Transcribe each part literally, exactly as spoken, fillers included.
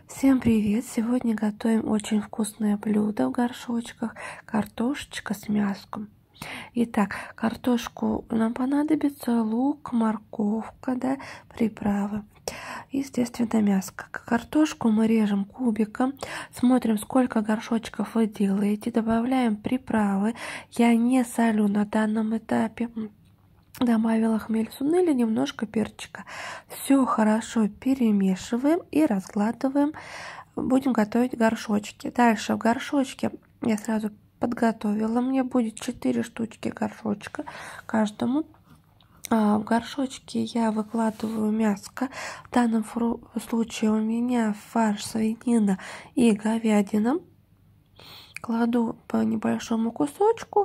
Всем привет! Сегодня готовим очень вкусное блюдо в горшочках – картошечка с мяском. Итак, картошку нам понадобится лук, морковка, да, приправы. Естественно, мяско. Картошку мы режем кубиком, смотрим, сколько горшочков вы делаете, добавляем приправы. Я не солю на данном этапе. Добавила хмель сунели, немножко перчика. Все хорошо перемешиваем и разгладываем. Будем готовить горшочки. Дальше в горшочке я сразу подготовила. Мне будет четыре штучки горшочка каждому. В горшочке я выкладываю мяско. В данном случае у меня фарш свинина и говядина. Кладу по небольшому кусочку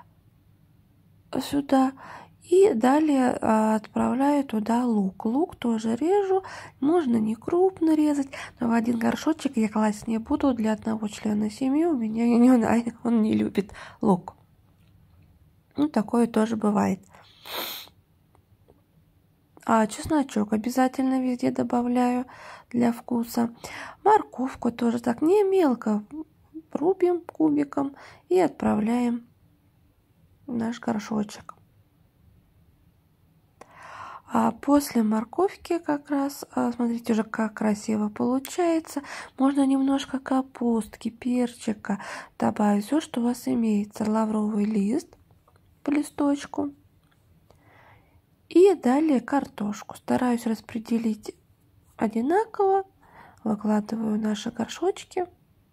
сюда. И далее отправляю туда лук. Лук тоже режу. Можно не крупно резать, но в один горшочек я класть не буду. Для одного члена семьи у меня не, он не любит лук. Ну, такое тоже бывает. А чесночок обязательно везде добавляю для вкуса. Морковку тоже так не мелко рубим кубиком и отправляем в наш горшочек. А после морковки как раз, смотрите уже как красиво получается. Можно немножко капустки, перчика добавить, все, что у вас имеется. Лавровый лист по листочку. И далее картошку. Стараюсь распределить одинаково. Выкладываю наши горшочки,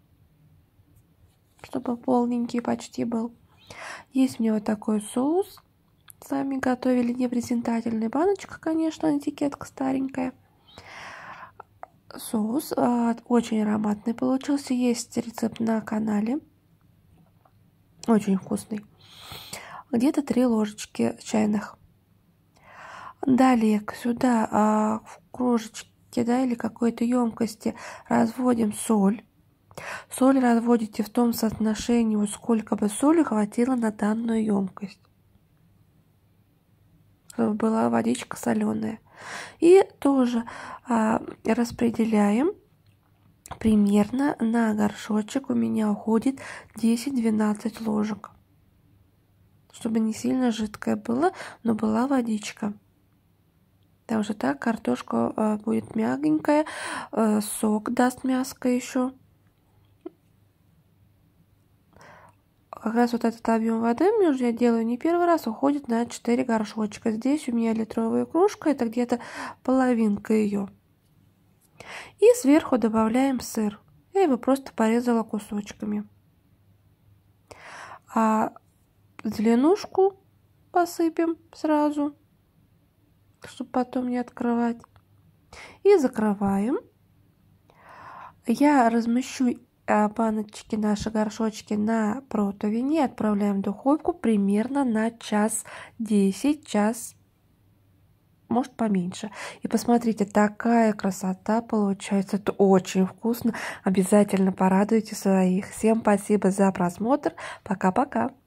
чтобы полненький почти был. Есть у меня вот такой соус. Сами готовили, не презентабельная баночка, конечно, этикетка старенькая. Соус э, очень ароматный получился. Есть рецепт на канале. Очень вкусный. Где-то три ложечки чайных. Далее сюда э, в кружечке, да, или какой-то емкости разводим соль. Соль разводите в том соотношении, сколько бы соли хватило на данную емкость. Чтобы была водичка соленая. И тоже а, распределяем примерно на горшочек. У меня уходит десять-двенадцать ложек. Чтобы не сильно жидкое было, но была водичка. Потому что так картошка а, будет мягенькая, а, сок даст мяско еще. Как раз вот этот объем воды мне уже я делаю не первый раз, уходит на четыре горшочка. Здесь у меня литровая кружка, это где-то половинка ее. И сверху добавляем сыр. Я его просто порезала кусочками. А зеленушку посыпем сразу, чтобы потом не открывать. И закрываем. Я размещу баночки, наши горшочки на противне, отправляем в духовку примерно на час десять, час, может поменьше. И посмотрите, такая красота получается, это очень вкусно. Обязательно порадуйте своих. Всем спасибо за просмотр. Пока-пока.